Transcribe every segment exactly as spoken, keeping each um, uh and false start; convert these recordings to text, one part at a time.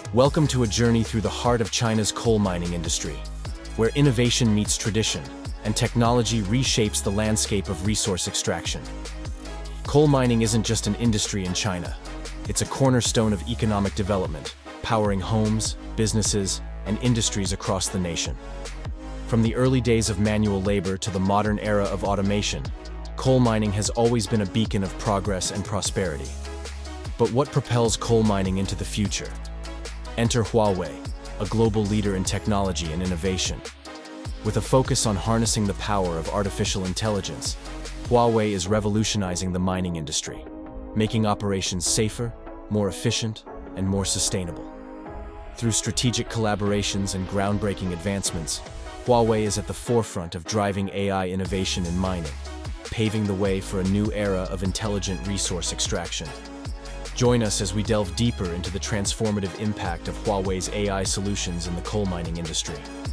Welcome to a journey through the heart of China's coal mining industry, where innovation meets tradition and technology reshapes the landscape of resource extraction. Coal mining isn't just an industry in China. It's a cornerstone of economic development, powering homes, businesses, and industries across the nation. From the early days of manual labor to the modern era of automation, coal mining has always been a beacon of progress and prosperity. But what propels coal mining into the future? Enter Huawei, a global leader in technology and innovation. With a focus on harnessing the power of artificial intelligence, Huawei is revolutionizing the mining industry, making operations safer, more efficient, and more sustainable. Through strategic collaborations and groundbreaking advancements, Huawei is at the forefront of driving A I innovation in mining, paving the way for a new era of intelligent resource extraction. Join us as we delve deeper into the transformative impact of Huawei's A I solutions in the coal mining industry.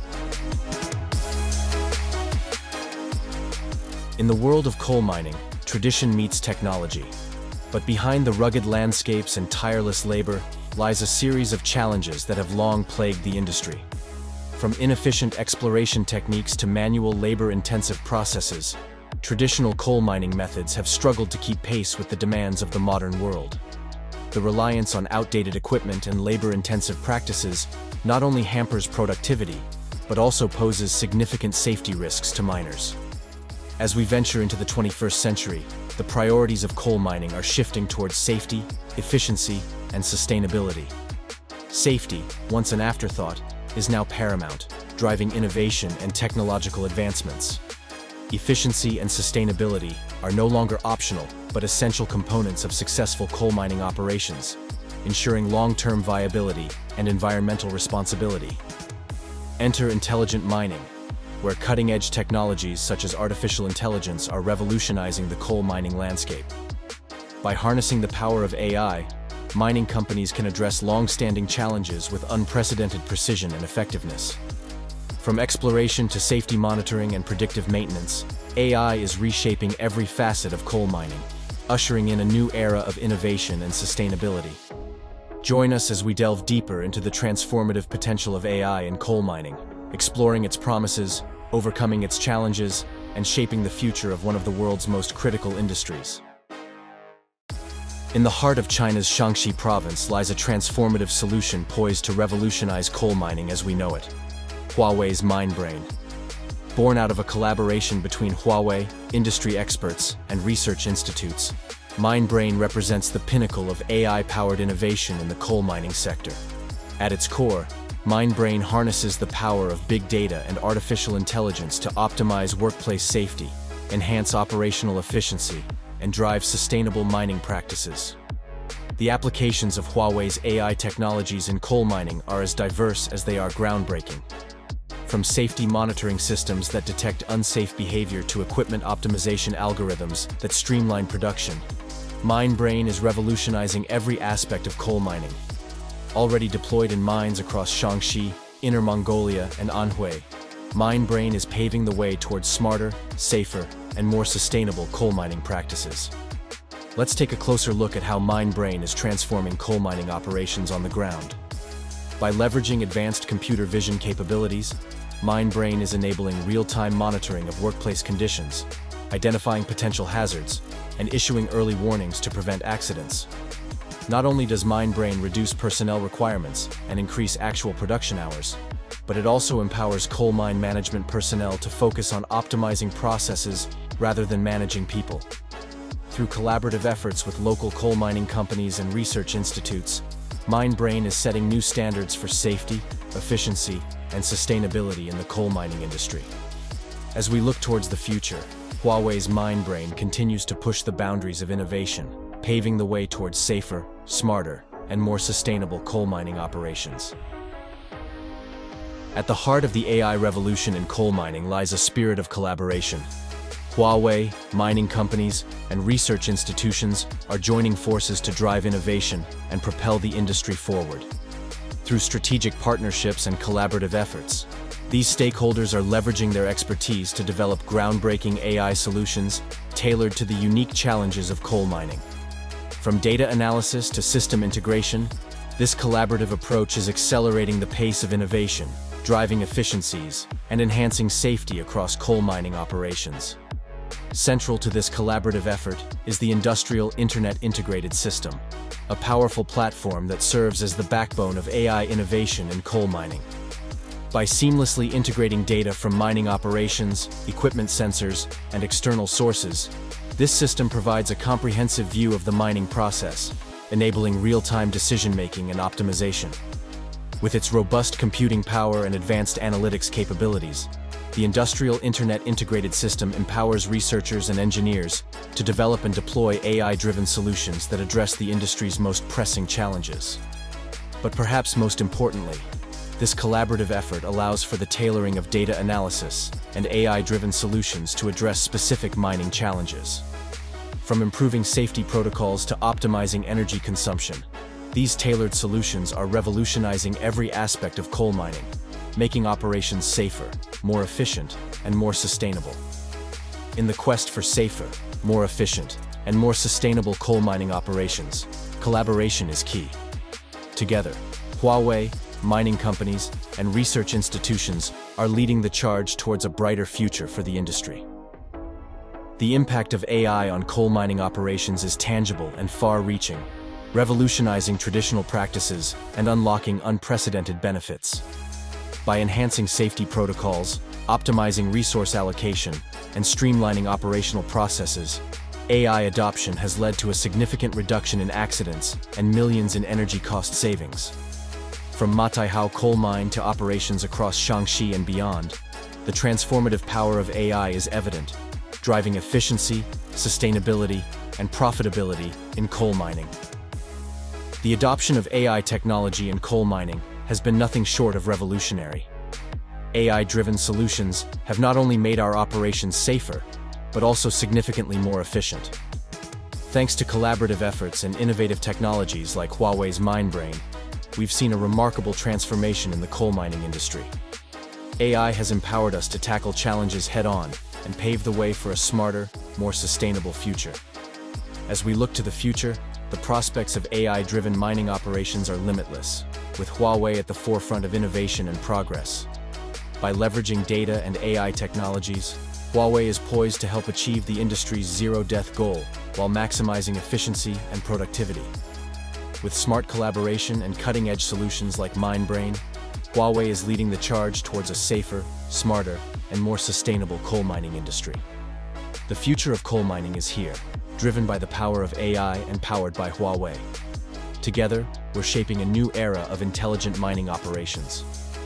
In the world of coal mining, tradition meets technology. But behind the rugged landscapes and tireless labor lies a series of challenges that have long plagued the industry. From inefficient exploration techniques to manual labor-intensive processes, traditional coal mining methods have struggled to keep pace with the demands of the modern world. The reliance on outdated equipment and labor-intensive practices not only hampers productivity, but also poses significant safety risks to miners. As we venture into the twenty-first century, the priorities of coal mining are shifting towards safety, efficiency, and sustainability. Safety, once an afterthought, is now paramount, driving innovation and technological advancements. Efficiency and sustainability are no longer optional, but essential components of successful coal mining operations, ensuring long-term viability and environmental responsibility. Enter intelligent mining, where cutting-edge technologies such as artificial intelligence are revolutionizing the coal mining landscape. By harnessing the power of A I, mining companies can address long-standing challenges with unprecedented precision and effectiveness. From exploration to safety monitoring and predictive maintenance, A I is reshaping every facet of coal mining, ushering in a new era of innovation and sustainability. Join us as we delve deeper into the transformative potential of A I in coal mining, exploring its promises, overcoming its challenges, and shaping the future of one of the world's most critical industries. In the heart of China's Shanxi province lies a transformative solution poised to revolutionize coal mining as we know it: Huawei's Mine Brain. Born out of a collaboration between Huawei, industry experts, and research institutes, Mine Brain represents the pinnacle of A I-powered innovation in the coal mining sector. At its core, Mine Brain harnesses the power of big data and artificial intelligence to optimize workplace safety, enhance operational efficiency, and drive sustainable mining practices. The applications of Huawei's A I technologies in coal mining are as diverse as they are groundbreaking. From safety monitoring systems that detect unsafe behavior to equipment optimization algorithms that streamline production, Mine Brain is revolutionizing every aspect of coal mining. Already deployed in mines across Shanxi, Inner Mongolia, and Anhui, Mine Brain is paving the way towards smarter, safer, and more sustainable coal mining practices. Let's take a closer look at how Mine Brain is transforming coal mining operations on the ground. By leveraging advanced computer vision capabilities, Mine Brain is enabling real-time monitoring of workplace conditions, identifying potential hazards, and issuing early warnings to prevent accidents. Not only does Mine Brain reduce personnel requirements and increase actual production hours, but it also empowers coal mine management personnel to focus on optimizing processes rather than managing people. Through collaborative efforts with local coal mining companies and research institutes, Mine Brain is setting new standards for safety, efficiency, and sustainability in the coal mining industry. As we look towards the future, Huawei's Mine Brain continues to push the boundaries of innovation, paving the way towards safer, smarter, and more sustainable coal mining operations. At the heart of the A I revolution in coal mining lies a spirit of collaboration. Huawei, mining companies, and research institutions are joining forces to drive innovation and propel the industry forward. Through strategic partnerships and collaborative efforts, these stakeholders are leveraging their expertise to develop groundbreaking A I solutions tailored to the unique challenges of coal mining. From data analysis to system integration, This collaborative approach is accelerating the pace of innovation, driving efficiencies, and enhancing safety across coal mining operations. Central to this collaborative effort is the Industrial Internet Integrated System, a powerful platform that serves as the backbone of A I innovation in coal mining. By seamlessly integrating data from mining operations, equipment sensors, and external sources, this system provides a comprehensive view of the mining process, enabling real-time decision-making and optimization. With its robust computing power and advanced analytics capabilities, the Industrial Internet Integrated System empowers researchers and engineers to develop and deploy A I-driven solutions that address the industry's most pressing challenges. But perhaps most importantly, this collaborative effort allows for the tailoring of data analysis and A I-driven solutions to address specific mining challenges. From improving safety protocols to optimizing energy consumption, these tailored solutions are revolutionizing every aspect of coal mining, making operations safer, more efficient, and more sustainable. In the quest for safer, more efficient, and more sustainable coal mining operations, collaboration is key. Together, Huawei, mining companies, and research institutions are leading the charge towards a brighter future for the industry. The impact of A I on coal mining operations is tangible and far-reaching, revolutionizing traditional practices and unlocking unprecedented benefits. By enhancing safety protocols, optimizing resource allocation, and streamlining operational processes, A I adoption has led to a significant reduction in accidents and millions in energy cost savings. From Mataihao coal mine to operations across Shanxi and beyond, the transformative power of A I is evident, driving efficiency, sustainability, and profitability in coal mining. The adoption of A I technology in coal mining has been nothing short of revolutionary. A I-driven solutions have not only made our operations safer, but also significantly more efficient. Thanks to collaborative efforts and innovative technologies like Huawei's Mine Brain, we've seen a remarkable transformation in the coal mining industry. A I has empowered us to tackle challenges head-on and pave the way for a smarter, more sustainable future. As we look to the future, the prospects of A I-driven mining operations are limitless, with Huawei at the forefront of innovation and progress. By leveraging data and A I technologies, Huawei is poised to help achieve the industry's zero-death goal while maximizing efficiency and productivity. With smart collaboration and cutting-edge solutions like Mine Brain, Huawei is leading the charge towards a safer, smarter, and more sustainable coal mining industry. The future of coal mining is here, driven by the power of A I and powered by Huawei. Together, we're shaping a new era of intelligent mining operations.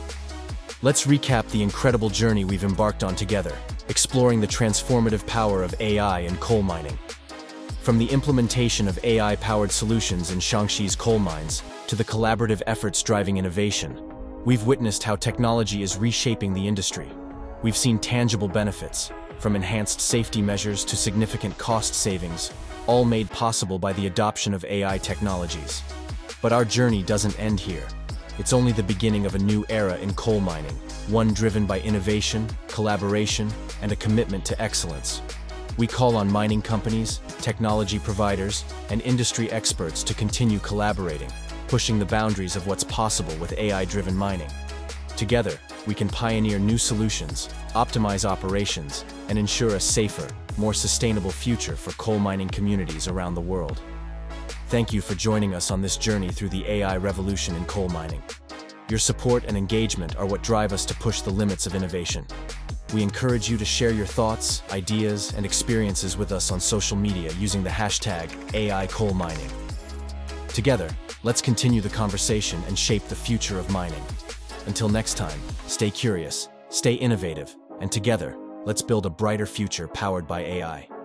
Let's recap the incredible journey we've embarked on together, exploring the transformative power of A I in coal mining. From the implementation of A I-powered solutions in Shanxi's coal mines to the collaborative efforts driving innovation, we've witnessed how technology is reshaping the industry. We've seen tangible benefits, from enhanced safety measures to significant cost savings, all made possible by the adoption of A I technologies. But our journey doesn't end here. It's only the beginning of a new era in coal mining, one driven by innovation, collaboration, and a commitment to excellence. We call on mining companies, technology providers, and industry experts to continue collaborating, pushing the boundaries of what's possible with A I-driven mining. Together, we can pioneer new solutions, optimize operations, and ensure a safer, more sustainable future for coal mining communities around the world. Thank you for joining us on this journey through the A I revolution in coal mining. Your support and engagement are what drive us to push the limits of innovation. We encourage you to share your thoughts, ideas, and experiences with us on social media using the hashtag A I Coal Mining. Together, let's continue the conversation and shape the future of mining. Until next time, stay curious, stay innovative, and together, let's build a brighter future powered by A I.